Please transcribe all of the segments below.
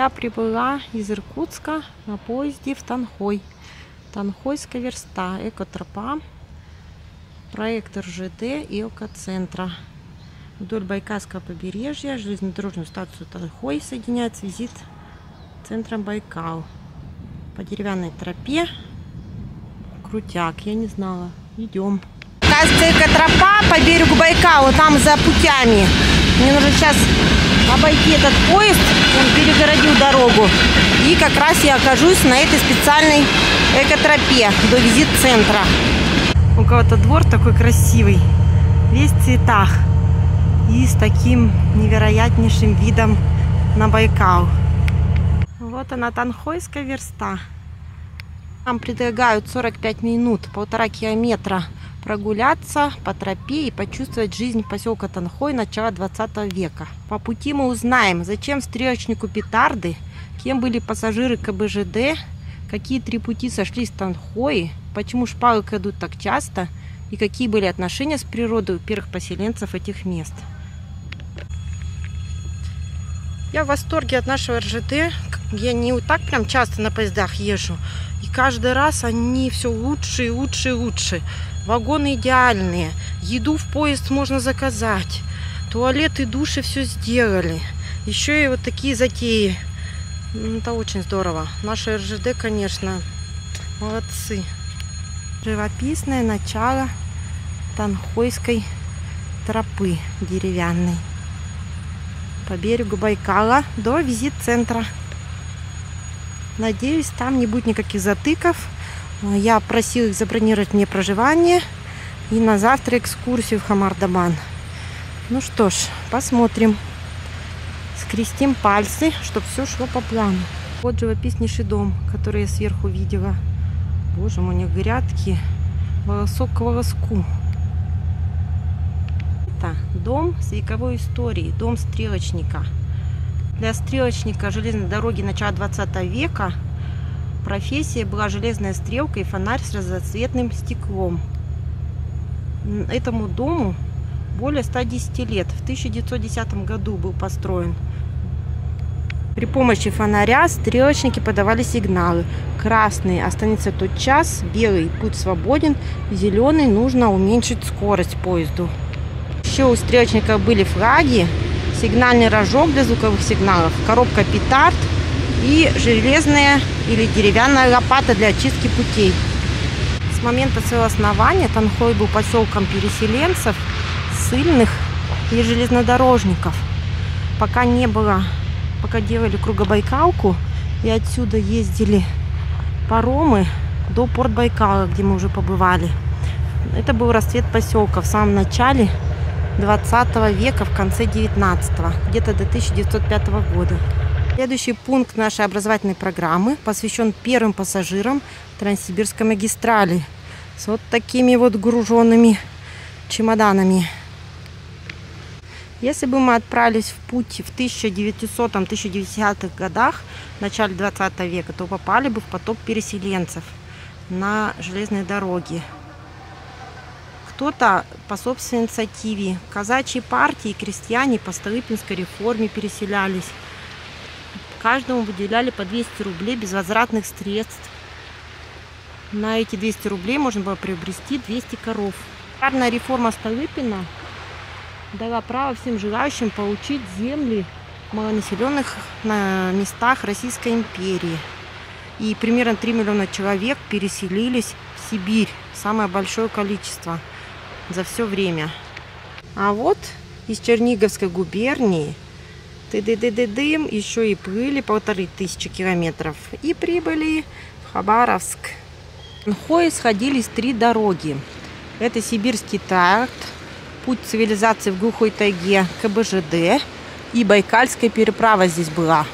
Я прибыла из Иркутска на поезде в Танхой. Танхойская верста, экотропа, проект РЖД и экоцентра. Вдоль Байкальского побережья железнодорожную станцию Танхой соединяет с визит центром Байкал. По деревянной тропе. Крутяк, я не знала. Идем. Кажется, экотропа по берегу Байкала, там за путями. Мне нужно сейчас обойти этот поезд, он перегородил дорогу. И как раз я окажусь на этой специальной экотропе до визит-центра. У кого-то двор такой красивый, весь в цветах. И с таким невероятнейшим видом на Байкал. Вот она, Танхойская верста. Нам предлагают 45 минут, 1,5 километра прогуляться по тропе и почувствовать жизнь поселка Танхой начала 20 века. По пути мы узнаем, зачем стрелочнику петарды, кем были пассажиры КБЖД, какие 3 пути сошлись в Танхое, почему шпалы крадут так часто и какие были отношения с природой у первых поселенцев этих мест. Я в восторге от нашего РЖД. Я не так прям часто на поездах езжу. И каждый раз они все лучше и лучше и лучше. Вагоны идеальные. Еду в поезд можно заказать. Туалеты, души все сделали. Еще и вот такие затеи. Это очень здорово. Наши РЖД, конечно, молодцы. Живописное начало Танхойской тропы деревянной. По берегу Байкала до визит-центра. Надеюсь, там не будет никаких затыков. Я просила их забронировать мне проживание и на завтра экскурсию в Хамардабан. Ну что ж, посмотрим. Скрестим пальцы, чтобы все шло по плану. Вот живописнейший дом, который я сверху видела. Боже мой, у них грядки волосок к волоску. Это дом с вековой историей, дом стрелочника. Для стрелочника железной дороги начала 20 века профессия была железная стрелка и фонарь с разноцветным стеклом. Этому дому более 110 лет. В 1910 году был построен. При помощи фонаря стрелочники подавали сигналы. Красный — останется тотчас, белый — путь свободен, зеленый — нужно уменьшить скорость поезду. Еще у стрелочников были флаги, сигнальный рожок для звуковых сигналов, коробка петард и железная или деревянная лопата для очистки путей. С момента своего основания Танхой был поселком переселенцев, ссыльных и железнодорожников. Пока делали кругобайкалку и отсюда ездили паромы до порт Байкала, где мы уже побывали. Это был расцвет поселка в самом начале 20 века, в конце 19-го, где-то до 1905 года. Следующий пункт нашей образовательной программы посвящен первым пассажирам Транссибирской магистрали с вот такими вот груженными чемоданами. Если бы мы отправились в путь в 1900-1910-х годах, в начале 20 века, то попали бы в поток переселенцев на железной дороге. Кто-то по собственной инициативе. Казачьи партии и крестьяне по Столыпинской реформе переселялись. Каждому выделяли по 200 рублей безвозвратных средств. На эти 200 рублей можно было приобрести 200 коров. Аграрная реформа Столыпина дала право всем желающим получить земли в малонаселенных местах Российской империи. И примерно 3 миллиона человек переселились в Сибирь. Самое большое количество за все время. А вот из Черниговской губернии тыды-ды-ды-дым еще и плыли 1500 километров и прибыли в Хабаровск. В Танхое сходились 3 дороги. Это Сибирский тракт, путь цивилизации в глухой тайге, КБЖД и Байкальская переправа здесь была,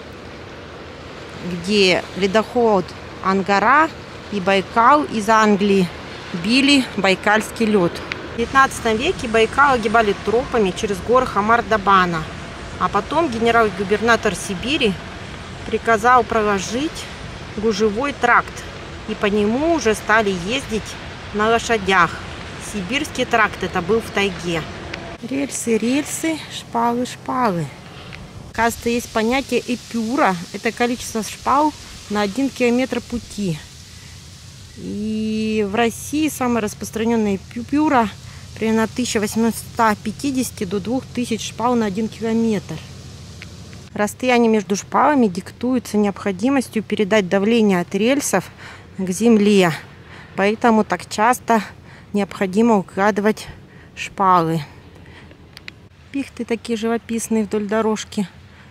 где ледоход Ангара и Байкал из Англии били байкальский лед. В 19 веке Байкал огибали тропами через горы Хамардабана, а потом генерал-губернатор Сибири приказал проложить гужевой тракт, и по нему уже стали ездить на лошадях. Сибирский тракт это был в тайге. Рельсы, рельсы, шпалы, шпалы. Оказывается, есть понятие эпюра. Это количество шпал на 1 километр пути. И в России самая распространенная эпюра примерно 1850 до 2000 шпал на 1 километр. Расстояние между шпалами диктуется необходимостью передать давление от рельсов к земле. Поэтому так часто необходимо укладывать шпалы. Пихты такие живописные вдоль дорожки.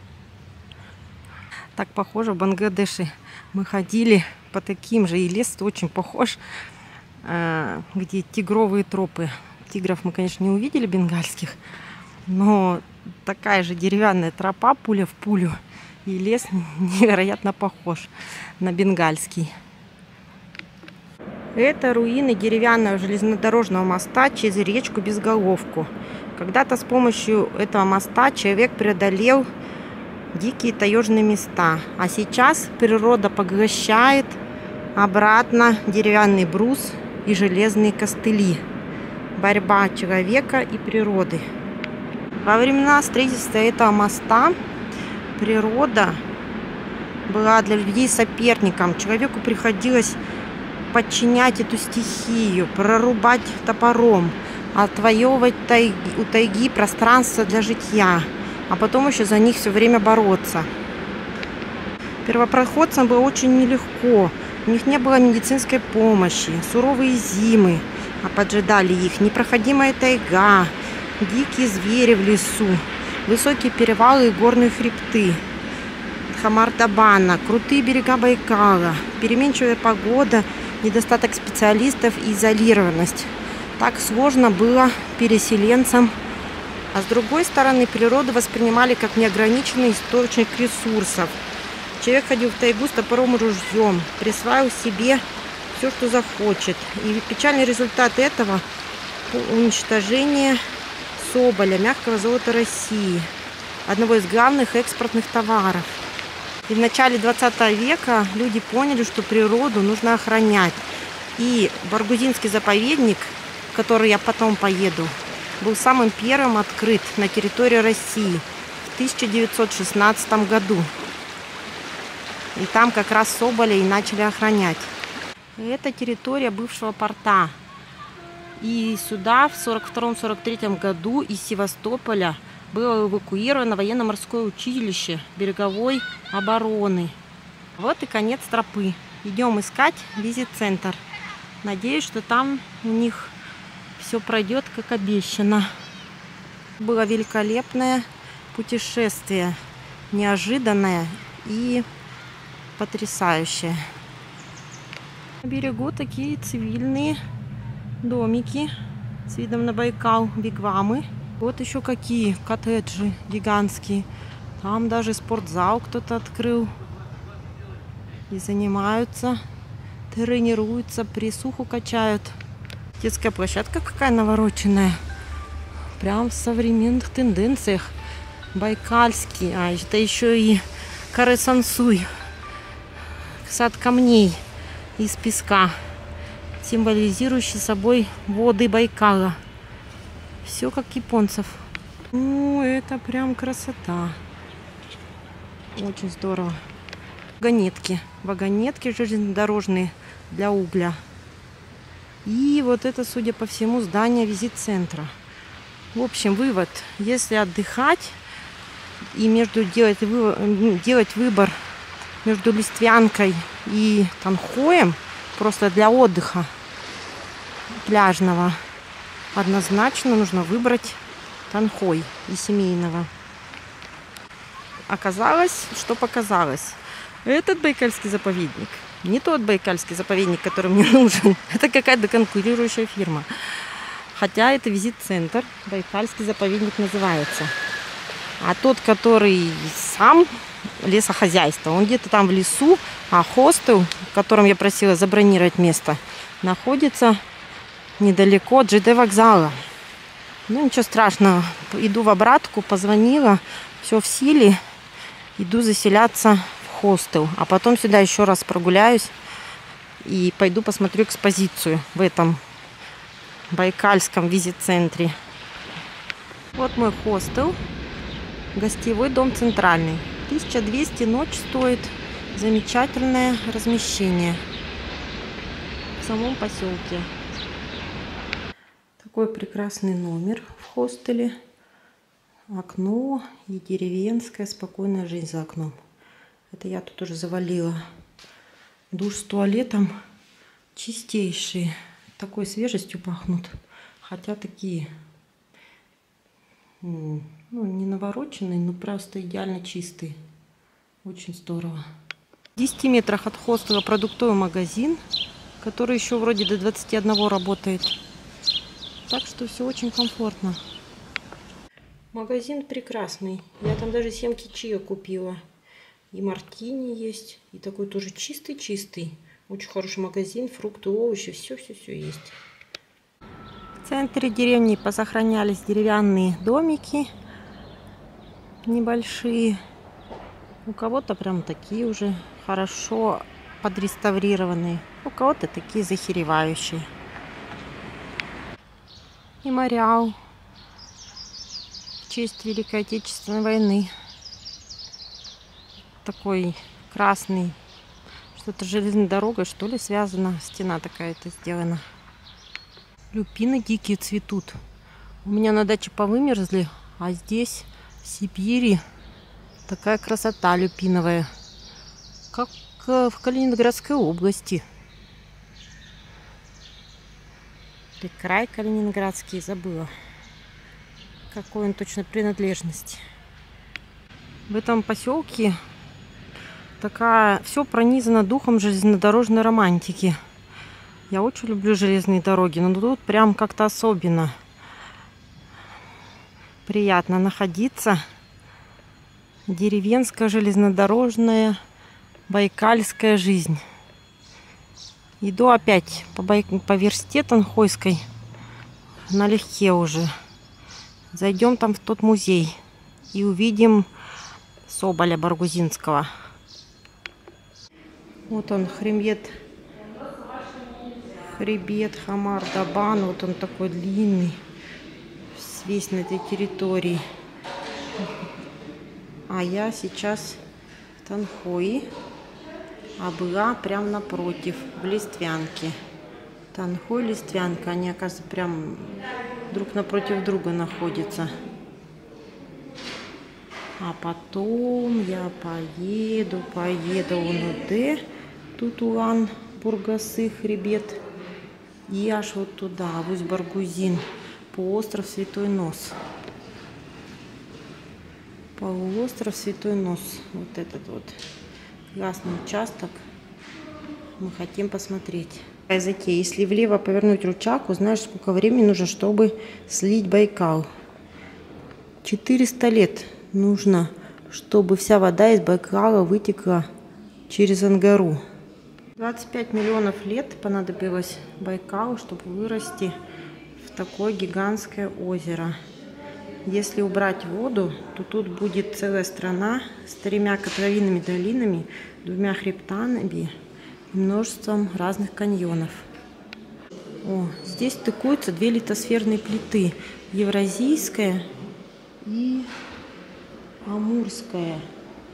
Так похоже в Бангладеше. Мы ходили по таким же, и лес очень похож, где тигровые тропы. Тигров мы, конечно, не увидели бенгальских, но такая же деревянная тропа, пуля в пулю, и лес невероятно похож на бенгальский. Это руины деревянного железнодорожного моста через речку Безголовку. Когда-то с помощью этого моста человек преодолел дикие таежные места, а сейчас природа поглощает обратно деревянный брус и железные костыли. Борьба человека и природы. Во времена строительства этого моста природа была для людей соперником. Человеку приходилось подчинять эту стихию, прорубать топором, отвоевывать у тайги пространство для житья, а потом еще за них все время бороться. Первопроходцам было очень нелегко. У них не было медицинской помощи, суровые зимы поджидали их, непроходимая тайга, дикие звери в лесу, высокие перевалы и горные хребты Хамардабана, крутые берега Байкала, переменчивая погода, недостаток специалистов и изолированность. Так сложно было переселенцам. А с другой стороны, природу воспринимали как неограниченный источник ресурсов. Человек ходил в тайгу с топором и ружьем, присваивал себе все, что захочет. И печальный результат этого – уничтожение соболя, мягкого золота России, одного из главных экспортных товаров. И в начале 20 века люди поняли, что природу нужно охранять. И Баргузинский заповедник, в который я потом поеду, был самым первым открыт на территории России в 1916 году. И там как раз соболя и начали охранять. Это территория бывшего порта. И сюда в 1942-1943 году из Севастополя было эвакуировано военно-морское училище береговой обороны. Вот и конец тропы. Идем искать визит-центр. Надеюсь, что там у них все пройдет как обещано. Было великолепное путешествие, неожиданное и потрясающее. На берегу такие цивильные домики с видом на Байкал, вигвамы. Вот еще какие коттеджи гигантские. Там даже спортзал кто-то открыл. И занимаются, тренируются, присуху качают. Детская площадка какая навороченная. Прям в современных тенденциях. Байкальский. А это еще и Каре-Сансуй. Сад камней из песка, символизирующий собой воды Байкала. Все как японцев. Ну, это прям красота. Очень здорово. Вагонетки. Вагонетки железнодорожные для угля. И вот это, судя по всему, здание визит-центра. В общем, вывод. Если отдыхать и делать выбор между Листвянкой и Танхоем, просто для отдыха пляжного, однозначно нужно выбрать Танхой и семейного. Оказалось, что показалось. Этот байкальский заповедник не тот байкальский заповедник, который мне нужен. Это какая-то конкурирующая фирма. Хотя это визит-центр, байкальский заповедник называется. А тот, который сам лесохозяйство, он где-то там в лесу, а хостел, в котором я просила забронировать место, находится недалеко от ЖД вокзала. Ну, ничего страшного. Иду в обратку, позвонила, все в силе. Иду заселяться в хостел. А потом сюда еще раз прогуляюсь и пойду посмотрю экспозицию в этом байкальском визит-центре. Вот мой хостел. Гостевой дом Центральный. 1200 ночь стоит. Замечательное размещение в самом поселке. Такой прекрасный номер в хостеле. Окно и деревенская спокойная жизнь за окном. Это я тут уже завалила. Душ с туалетом чистейший. Такой свежестью пахнут. Хотя такие, ну, не навороченные, но просто идеально чистые. Очень здорово. В 10 метрах от хостела продуктовый магазин, который еще вроде до 21 работает. Так что все очень комфортно. Магазин прекрасный. Я там даже семки чиа купила. И мартини есть. И такой тоже чистый-чистый. Очень хороший магазин. Фрукты, овощи. Все-все-все есть. В центре деревни посохранялись деревянные домики. Небольшие. У кого-то прям такие уже хорошо подреставрированные. У кого-то такие захеревающие. Мемориал в честь Великой Отечественной войны. Такой красный. Что-то с железной дорогой, что ли, связано. Стена такая-то сделана. Люпины дикие цветут. У меня на даче повымерзли, а здесь, в Сибири, такая красота люпиновая. Как в Калининградской области. Или край Калининградский, забыла. Какой он точно принадлежности. В этом поселке такая, все пронизано духом железнодорожной романтики. Я очень люблю железные дороги, но тут прям как-то особенно приятно находиться. Деревенская железнодорожная байкальская жизнь. Иду опять по версте Танхойской налегке уже. Зайдем там в тот музей и увидим Соболя Баргузинского. Вот он, хребет Хамар-Дабан. Вот он такой длинный, весь на этой территории. А я сейчас в Танхои, а была прям напротив, в Листвянке. Танхой, Листвянка, они, оказывается, прям друг напротив друга находятся. А потом я поеду Унуде, Тутулан, Бургасы, хребет. И аж вот туда, в Усть-Баргузин, полуостров Святой Нос. Полуостров Святой Нос. Вот этот вот красный участок мы хотим посмотреть. Затея. Если влево повернуть рычаг, узнаешь, сколько времени нужно, чтобы слить Байкал. 400 лет нужно, чтобы вся вода из Байкала вытекла через Ангару. 25 миллионов лет понадобилось Байкалу, чтобы вырасти в такое гигантское озеро. Если убрать воду, то тут будет целая страна с 3 котловинными долинами, 2 хребтами и множеством разных каньонов. О, здесь стыкуются 2 литосферные плиты. Евразийская и Амурская.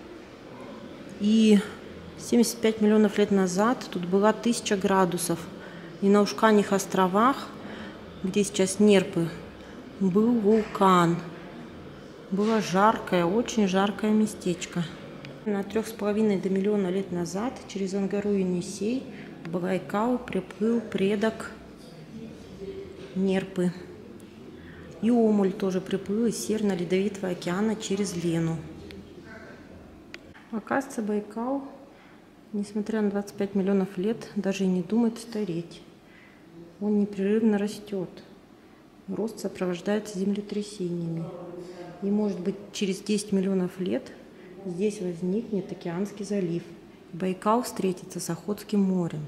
И 75 миллионов лет назад тут была 1000 градусов. И на Ушканьих островах, где сейчас Нерпы, был вулкан. Было жаркое, очень жаркое местечко. На 3,5 до миллиона лет назад через Ангару и Енисей в Байкал приплыл предок Нерпы. И Омуль тоже приплыл из Северно-Ледовитого океана через Лену. Оказывается, Байкал, несмотря на 25 миллионов лет, даже и не думает стареть. Он непрерывно растет. Рост сопровождается землетрясениями. И, может быть, через 10 миллионов лет здесь возникнет Океанский залив. Байкал встретится с Охотским морем.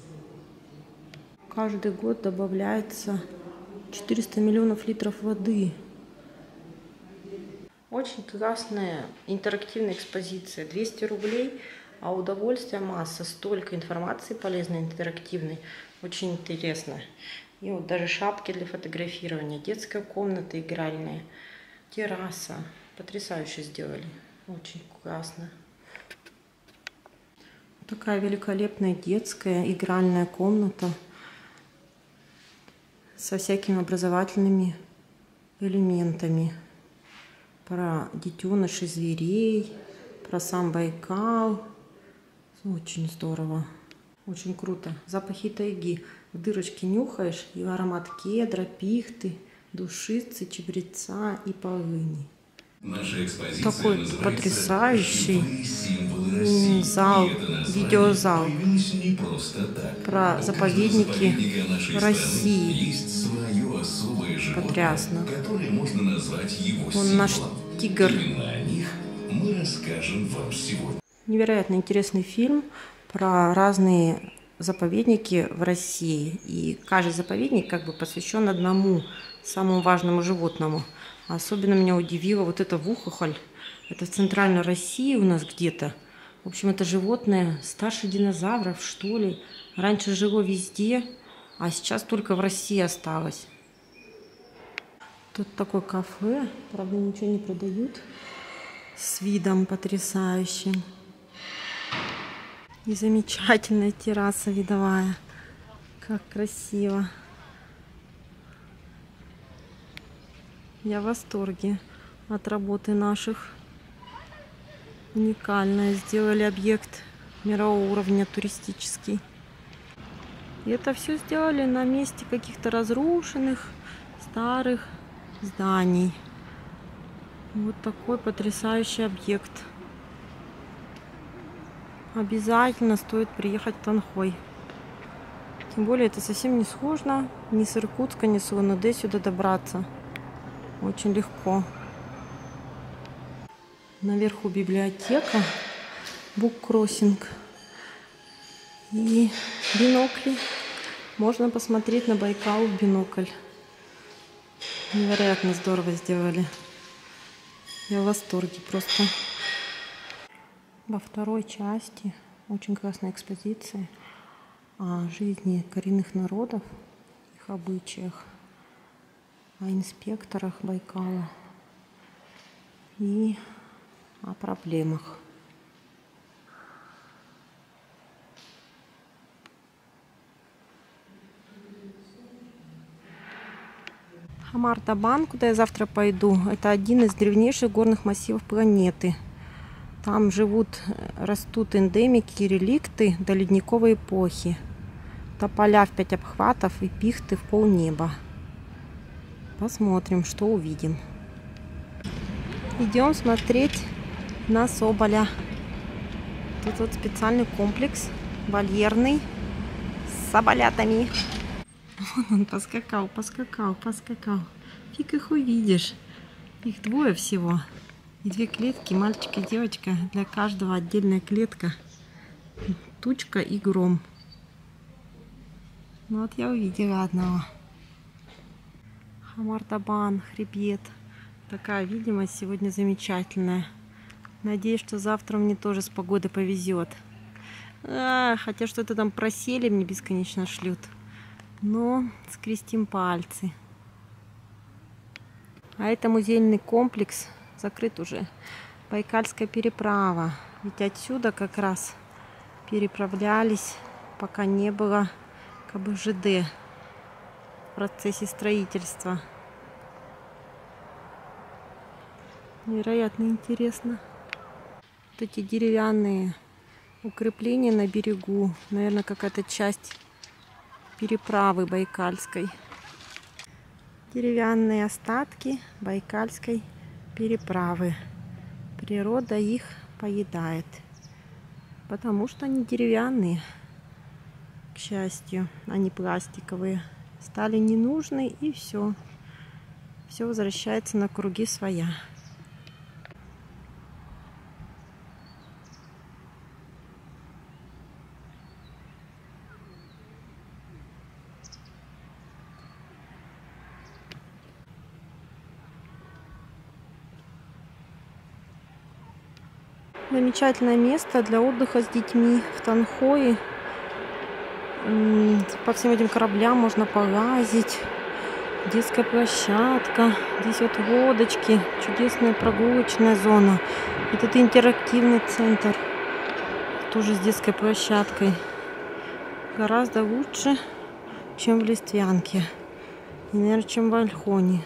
Каждый год добавляется 400 миллионов литров воды. Очень классная интерактивная экспозиция. 200 рублей, а удовольствие масса. Столько информации полезной, интерактивной. Очень интересно. И вот даже шапки для фотографирования, детская комната игральная, терраса. Потрясающе сделали. Очень классно. Такая великолепная детская игральная комната со всякими образовательными элементами. Про детенышей зверей, про сам Байкал. Очень здорово. Очень круто. Запахи тайги. В дырочке нюхаешь, и аромат кедра, пихты, душицы, чабреца и полыни. Такой потрясающий зал, видеозал про заповедники России. Потрясно. Он наш тигр. Невероятно интересный фильм про разные заповедники в России. И каждый заповедник как бы посвящен одному самому важному животному. Особенно меня удивило вот это вухохоль. Это в центральной России у нас где-то. В общем, это животное старше динозавров, что ли. Раньше жило везде, а сейчас только в России осталось. Тут такое кафе. Правда, ничего не продают. С видом потрясающим. И замечательная терраса видовая. Как красиво. Я в восторге от работы наших. Уникально сделали объект мирового уровня туристический. И это все сделали на месте каких-то разрушенных старых зданий. Вот такой потрясающий объект. Обязательно стоит приехать в Танхой. Тем более это совсем не сложно. Ни с Иркутска, ни с Улан-Удэ сюда добраться. Очень легко. Наверху библиотека, буккроссинг и бинокли. Можно посмотреть на Байкал в бинокль. Невероятно здорово сделали. Я в восторге просто. Во второй части очень классная экспозиция о жизни коренных народов, их обычаях, о инспекторах Байкала и о проблемах. Хамар-Табан, куда я завтра пойду, это один из древнейших горных массивов планеты. Там растут эндемики и реликты до ледниковой эпохи. Тополя в 5 обхватов и пихты в полнеба. Посмотрим, что увидим. Идем смотреть на соболя. Тут вот специальный комплекс вольерный с соболятами. Вон он поскакал. Фиг их увидишь. Их двое всего. И 2 клетки, мальчик и девочка. Для каждого отдельная клетка. Тучка и гром. Ну вот я увидела одного. Хамар-Табан, хребет. Такая видимость сегодня замечательная. Надеюсь, что завтра мне тоже с погодой повезет. Хотя что-то там просели мне бесконечно шлют. Но скрестим пальцы. А это музейный комплекс. Закрыт уже. Байкальская переправа. Ведь отсюда как раз переправлялись, пока не было КБЖД в процессе строительства. Невероятно интересно. Вот эти деревянные укрепления на берегу. Наверное, какая-то часть переправы байкальской. Деревянные остатки байкальской переправы. Природа их поедает. Потому что они деревянные, к счастью, они пластиковые. Стали ненужны, и все. Все возвращается на круги своя. Замечательное место для отдыха с детьми в Танхое. По всем этим кораблям можно полазить. Детская площадка. Здесь вот лодочки. Чудесная прогулочная зона. Этот интерактивный центр. Тоже с детской площадкой. Гораздо лучше, чем в Листвянке. И, наверное, чем в Ольхоне.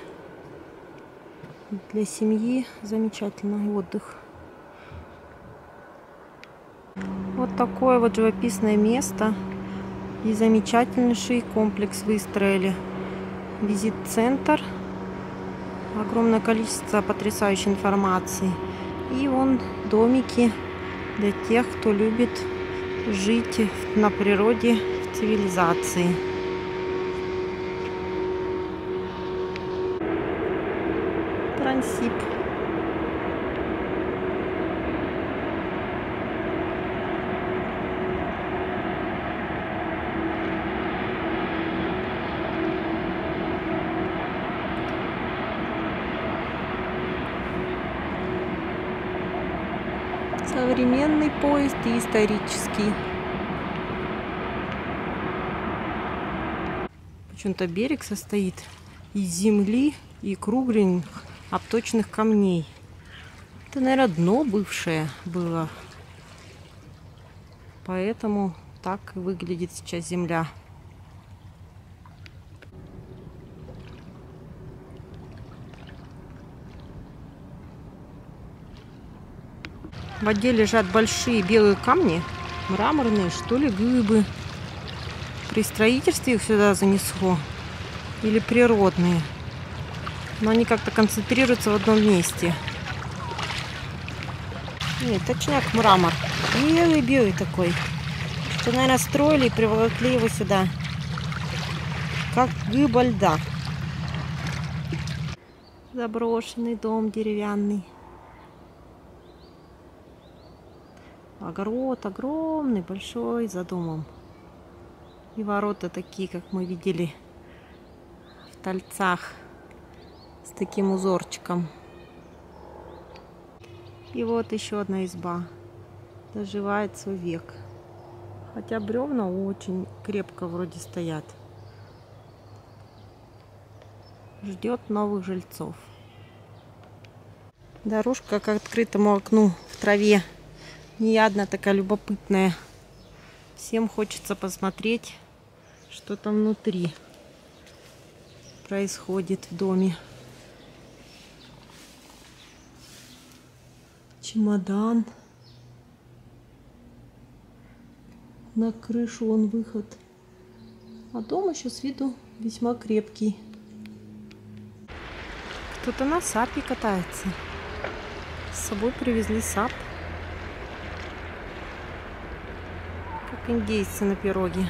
Для семьи замечательный отдых. Вот такое вот живописное место. И замечательнейший комплекс выстроили. Визит-центр. Огромное количество потрясающей информации. И вон домики для тех, кто любит жить на природе, в цивилизации. Трансип. Современный поезд и исторический. Почему-то берег состоит из земли и кругленьких обточенных камней. Это, наверное, дно бывшее было. Поэтому так и выглядит сейчас земля. В воде лежат большие белые камни, мраморные, что ли, глыбы. При строительстве их сюда занесло. Или природные. Но они как-то концентрируются в одном месте. Нет, точняк мрамор. Белый-белый такой. Что, наверное, строили и приволокли его сюда. Как глыба льда. Заброшенный дом деревянный. Огород огромный, большой, за домом. И ворота такие, как мы видели в Тольцах, с таким узорчиком. И вот еще одна изба. Доживает свой век. Хотя бревна очень крепко вроде стоят. Ждет новых жильцов. Дорожка к открытому окну в траве. Не одна такая любопытная. Всем хочется посмотреть, что там внутри происходит в доме. Чемодан. На крышу вон выход. А дом еще с виду весьма крепкий. Кто-то на сапе катается. С собой привезли сап. Как индейцы на пироге.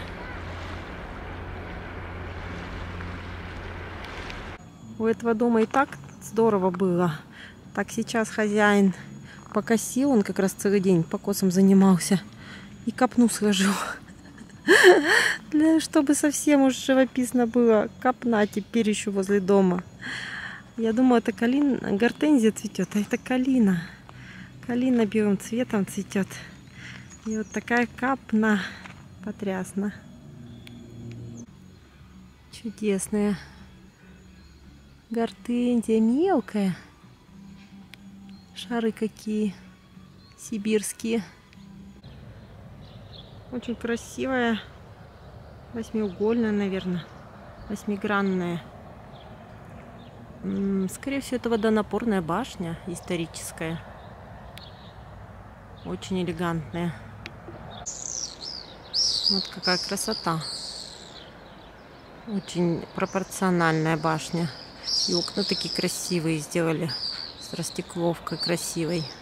У этого дома и так здорово было. Так сейчас хозяин покосил, он как раз целый день покосом занимался. И копну сложил. Чтобы совсем уж живописно было. Копна теперь еще возле дома. Я думаю, это калина, гортензия цветет, а это калина. Калина белым цветом цветет. И вот такая копна. Потрясно. Чудесная. Гортензия мелкая. Шары какие. Сибирские. Очень красивая. Восьмиугольная, наверное. Восьмигранная. Скорее всего, это водонапорная башня историческая. Очень элегантная. Вот какая красота. Очень пропорциональная башня. И окна такие красивые сделали. С растекловкой красивой.